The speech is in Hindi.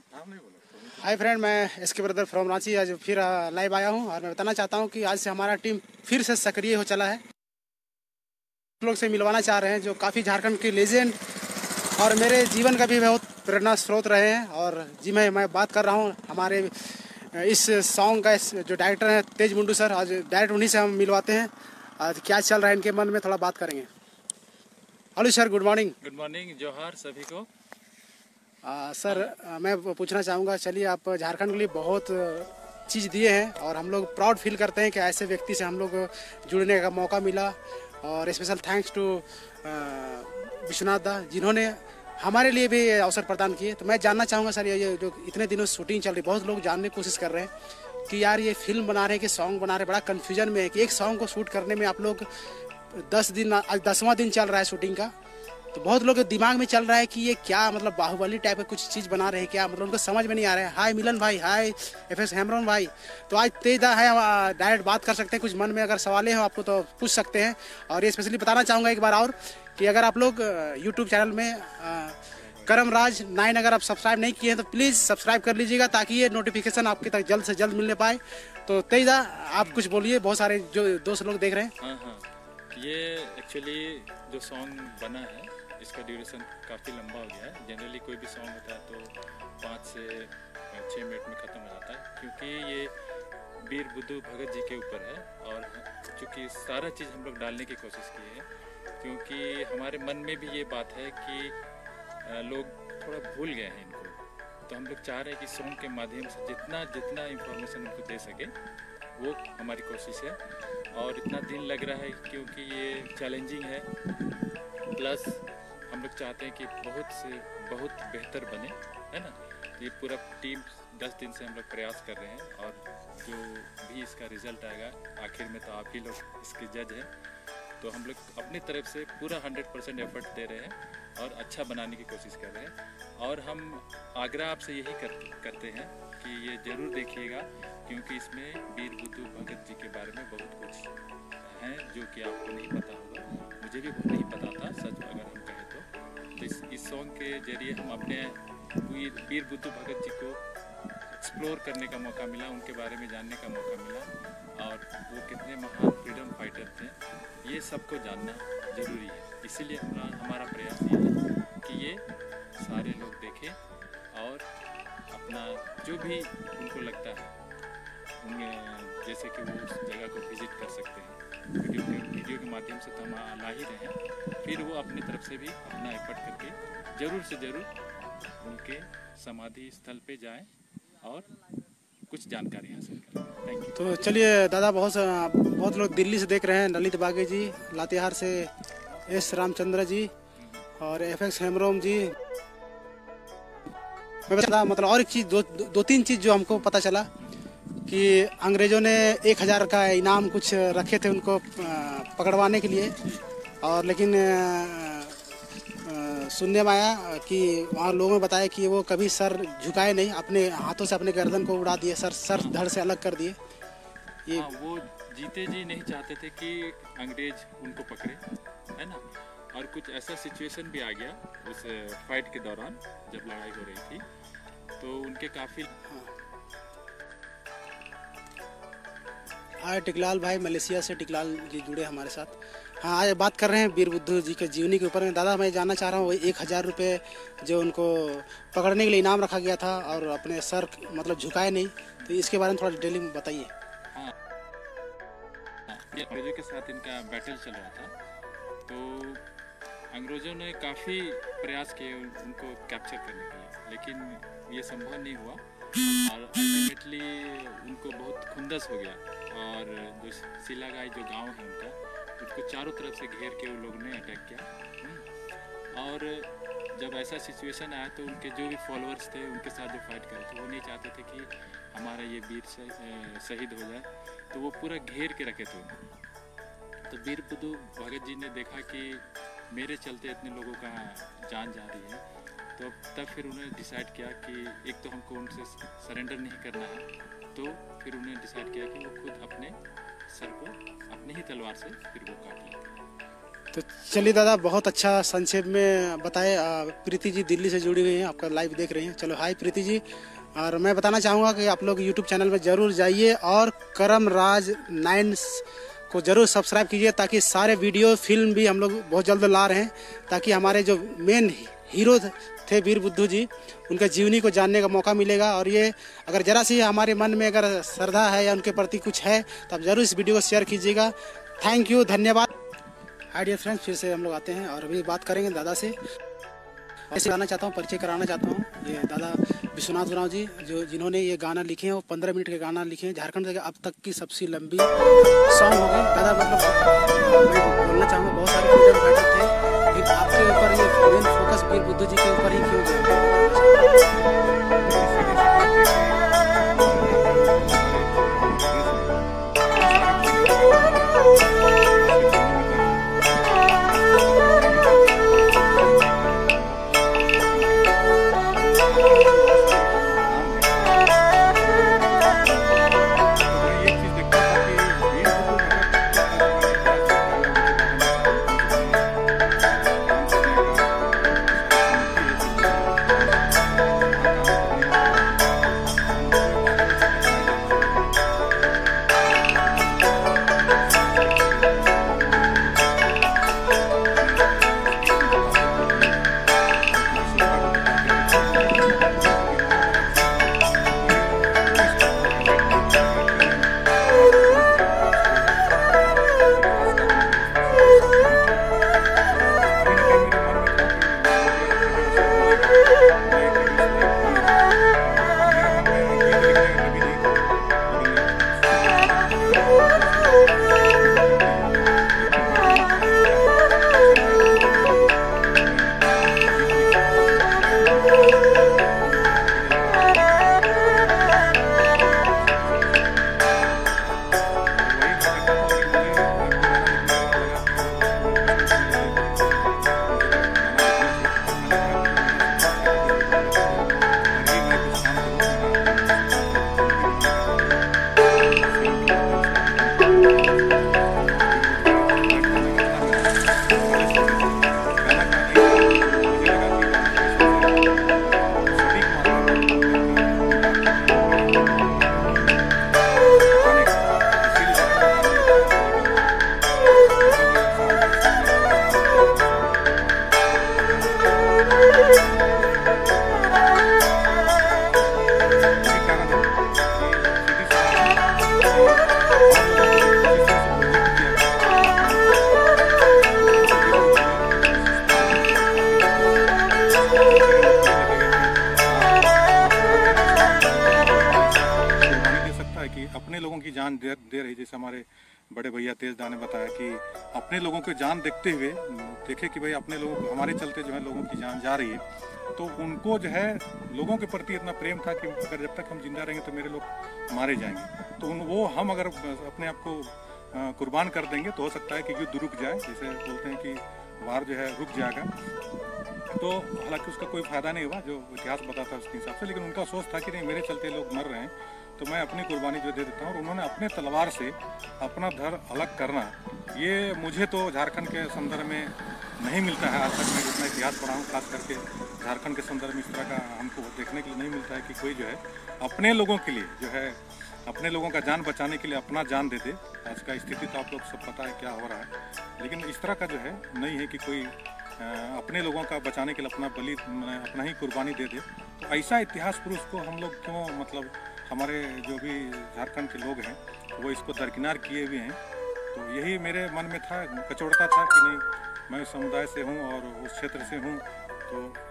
हाय फ्रेंड, मैं एसके ब्रदर फ्रॉम रांची आज फिर लाइव आया हूं और मैं बताना चाहता हूं कि आज से हमारा टीम फिर से सक्रिय हो चला है। लोग से मिलवाना चाह रहे हैं जो काफ़ी झारखंड के लेजेंड और मेरे जीवन का भी बहुत प्रेरणा स्रोत रहे हैं। और जी मैं बात कर रहा हूं हमारे इस सॉन्ग का जो डायरेक्टर हैं तेज मुंडू सर। आज डायरेक्ट उन्हीं से हम मिलवाते हैं। आज क्या चल रहा है इनके मन में थोड़ा बात करेंगे। Hello sir, good morning. Good morning, जोहार सभी को। सर, मैं पूछना चाहूँगा, चलिए आप झारखंड के लिए बहुत चीज़ दिए हैं और हम लोग प्राउड फील करते हैं कि ऐसे व्यक्ति से हम लोग जुड़ने का मौका मिला। और स्पेशल थैंक्स टू विश्वनाथ दा जिन्होंने हमारे लिए भी अवसर प्रदान किए। तो मैं जानना चाहूँगा सर, ये जो इतने दिनों शूटिंग चल रही, बहुत लोग जानने की कोशिश कर रहे हैं कि यार ये फिल्म बना रहे हैं कि सॉन्ग बना रहे हैं। बड़ा कन्फ्यूजन में है कि एक सॉन्ग को शूट करने में आप लोग 10 दिन, आज 10वां दिन चल रहा है शूटिंग का। तो बहुत लोग के दिमाग में चल रहा है कि ये क्या मतलब बाहुबली टाइप का कुछ चीज़ बना रहे हैं क्या, मतलब उनको समझ में नहीं आ रहा है। हाय मिलन भाई, हाय एफएस हेमरॉन भाई। तो आज तेज दा है, डायरेक्ट बात कर सकते हैं। कुछ मन में अगर सवालें हो आपको तो पूछ सकते हैं। और ये स्पेशली बताना चाहूँगा एक बार और कि अगर आप लोग यूट्यूब चैनल में करम राज 9 अगर आप सब्सक्राइब नहीं किए हैं तो प्लीज़ सब्सक्राइब कर लीजिएगा ताकि ये नोटिफिकेशन आपके तक जल्द से जल्द मिलने पाए। तो तेज दा, आप कुछ बोलिए, बहुत सारे जो दोस्त लोग देख रहे हैं। हाँ, ये एक्चुअली जो सॉन्ग बना है इसका ड्यूरेशन काफ़ी लंबा हो गया है। जनरली कोई भी सॉन्ग होता है तो 5 से 6 मिनट में ख़त्म हो जाता है, क्योंकि ये वीर बुद्धू भगत जी के ऊपर है। और चूँकि सारा चीज़ हम लोग डालने की कोशिश की है, क्योंकि हमारे मन में भी ये बात है कि लोग थोड़ा भूल गए हैं इनको। तो हम लोग चाह रहे हैं कि सॉन्ग के माध्यम से जितना जितना इन्फॉर्मेशन उनको दे सके वो हमारी कोशिश है। और इतना दिन लग रहा है क्योंकि ये चैलेंजिंग है, प्लस हम लोग चाहते हैं कि बहुत बेहतर बने, है ना। तो ये पूरा टीम 10 दिन से हम लोग प्रयास कर रहे हैं और जो भी इसका रिज़ल्ट आएगा आखिर में तो आप ही लोग इसके जज हैं। तो हम लोग अपनी तरफ से पूरा 100% एफर्ट दे रहे हैं और अच्छा बनाने की कोशिश कर रहे हैं। और हम आग्रह आपसे यही करते हैं कि ये ज़रूर देखिएगा, क्योंकि इसमें वीर बुद्धू भगत जी के बारे में बहुत कुछ हैं जो कि आपको नहीं पता होगा। मुझे भी नहीं पता था, सच अगर हम कहें तो इस सॉन्ग के जरिए हम अपने वीर बुद्धू भगत जी को एक्सप्लोर करने का मौका मिला, उनके बारे में जानने का मौका मिला और वो कितने महान फ्रीडम फाइटर थे, ये सबको जानना ज़रूरी है। इसीलिए हमारा प्रयास ये है कि ये सारे लोग देखें और अपना जो भी उनको लगता है जैसे कि वो उस जगह को विज़िट कर सकते हैं। वीडियो के माध्यम से तो हम ला ही रहे हैं, फिर वो अपनी तरफ से भी अपना एफर्ट करके ज़रूर से ज़रूर उनके समाधि स्थल पे जाएं और कुछ जानकारी हासिल करें। Thank you. तो चलिए दादा, बहुत लोग दिल्ली से देख रहे हैं, ललित बागे जी, लातेहार से एस रामचंद्र जी और एफएस हेमरोम जी। मैं बता मतलब और एक चीज़, दो तीन चीज़ जो हमको पता चला कि अंग्रेज़ों ने 1000 का इनाम कुछ रखे थे उनको पकड़वाने के लिए। और लेकिन सुनने में आया कि वहाँ लोगों ने बताया कि वो कभी सर झुकाए नहीं, अपने हाथों से अपने गर्दन को उड़ा दिए, सर धड़ से अलग कर दिए। ये हाँ, वो जीते जी नहीं चाहते थे कि अंग्रेज उनको पकड़े, है ना। और कुछ ऐसा सिचुएशन भी आ गया उस फाइट के दौरान जब लड़ाई हो रही थी, तो उनके काफ़ी आज टिकलाल भाई मलेशिया से टिकलाल जी जुड़े हमारे साथ। हाँ, आज बात कर रहे हैं वीर बुद्धू जी के जीवनी के ऊपर में। दादा, मैं जानना चाह रहा हूँ, 1000 रुपये जो उनको पकड़ने के लिए इनाम रखा गया था और अपने सर मतलब झुकाए नहीं, तो इसके बारे में थोड़ा डिटेल में बताइए। हाँ, ये अंग्रेजों के साथ इनका बैटल चल रहा था, तो अंग्रेजों ने काफ़ी प्रयास किए उनको कैप्चर करने के लिए, लेकिन ये संभव नहीं हुआ और अल्टीमेटली उनको बहुत खुंदस हो गया। और जो सिलागाई जो गांव है उनका, उसको चारों तरफ से घेर के उन लोगों ने अटैक किया। और जब ऐसा सिचुएशन आया तो उनके जो भी फॉलोअर्स थे उनके साथ जो फाइट कर रहे थे वो नहीं चाहते थे कि हमारा ये वीर शहीद हो जाए, तो वो पूरा घेर के रखे थे। तो वीर बुद्धू भगत जी ने देखा कि मेरे चलते इतने लोगों का जान जा रही है, तो तब फिर उन्होंने डिसाइड किया कि एक तो हमको उनसे सरेंडर नहीं करना है, तो फिर उन्होंने डिसाइड किया कि वो खुद अपने सर को अपने ही तलवार से फिर वो काट लेते। तो चलिए दादा, बहुत अच्छा संक्षेप में बताए। प्रीति जी दिल्ली से जुड़ी हुई हैं, आपका लाइव देख रही हैं। चलो हाय प्रीति जी। और मैं बताना चाहूँगा कि आप लोग यूट्यूब चैनल में ज़रूर जाइए और करम राज 9 को ज़रूर सब्सक्राइब कीजिए, ताकि सारे वीडियो फिल्म भी हम लोग बहुत जल्द ला रहे हैं, ताकि हमारे जो मेन हीरो थे वीर बुद्धू जी, उनके जीवनी को जानने का मौका मिलेगा। और ये अगर ज़रा सी हमारे मन में अगर श्रद्धा है या उनके प्रति कुछ है तो आप ज़रूर इस वीडियो को शेयर कीजिएगा। थैंक यू, धन्यवाद। हाय डियर फ्रेंड्स, फिर से हम लोग आते हैं और अभी बात करेंगे दादा से। ऐसे गाना चाहता हूँ, परिचय कराना चाहता हूँ। ये दादा विश्वनाथ उरांव जी, जिन्होंने ये गाना लिखे हैं, वो 15 मिनट के गाना लिखे हैं। झारखंड के अब तक की सबसे लंबी सॉन्ग हो गई। दादा मतलब मैं बोलना चाहूँगा, बहुत सारे फ्रीडम फाइटर थे, लेकिन आपके ऊपर ये मेन फोकस वीर बुद्धू जी के ऊपर ही क्यों गया? अपने लोगों की जान दे रही, जैसे हमारे बड़े भैया तेज दाने बताया कि अपने लोगों को जान देखते हुए देखे कि भाई अपने लोगों को हमारे चलते जो है लोगों की जान जा रही है, तो उनको जो है लोगों के प्रति इतना प्रेम था कि अगर जब तक हम जिंदा रहेंगे तो मेरे लोग मारे जाएंगे, तो वो हम अगर अपने आप को कुर्बान कर देंगे तो हो सकता है कि युद्ध रुक जाए, जैसे बोलते हैं कि वार जो है रुक जाएगा। तो हालांकि उसका कोई फ़ायदा नहीं हुआ, जो इतिहास बताता है उसके हिसाब से, लेकिन उनका सोच था कि नहीं मेरे चलते लोग मर रहे हैं तो मैं अपनी कुर्बानी जो दे देता हूँ। और उन्होंने अपने तलवार से अपना धड़ अलग करना, ये मुझे तो झारखंड के संदर्भ में नहीं मिलता है। आज तक मैं जितना इतिहास पढ़ा हूँ, खास करके झारखंड के संदर्भ में इस तरह का हमको देखने के लिए नहीं मिलता है कि कोई जो है अपने लोगों के लिए जो है अपने लोगों का जान बचाने के लिए अपना जान दे दे। आज का स्थिति तो आप लोग सब पता है क्या हो रहा है, लेकिन इस तरह का जो है नहीं है कि कोई अपने लोगों का बचाने के लिए अपना ही कुर्बानी दे दे। तो ऐसा इतिहास पुरुष को हम लोग क्यों, मतलब हमारे जो भी झारखंड के लोग हैं वो इसको दरकिनार किए हुए हैं। तो यही मेरे मन में था, कचौड़ता था कि नहीं मैं समुदाय से हूँ और उस क्षेत्र से हूँ, तो